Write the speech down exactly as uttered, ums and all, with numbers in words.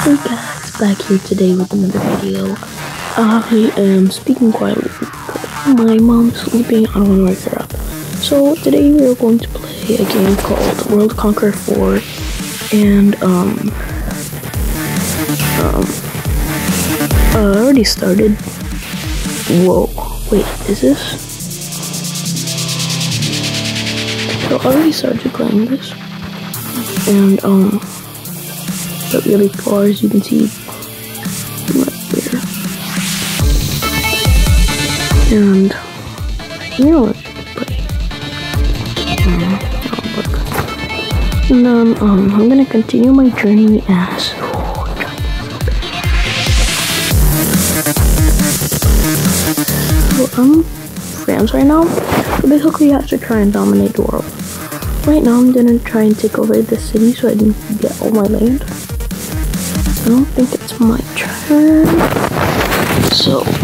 Hey guys, back here today with another video. I am speaking quietly because my mom's sleeping. I don't want to wake her up. So today we are going to play a game called World Conqueror four, and um, um, uh, I already started. Whoa, wait, is this? So I already started playing this, and um. But really far, as you can see right here. And you know what? Um, and then um, I'm gonna continue my journey as. So I'm France right now. So basically, you have to try and dominate the world. Right now, I'm gonna try and take over the city so I can get all my land. I don't think it's my turn. So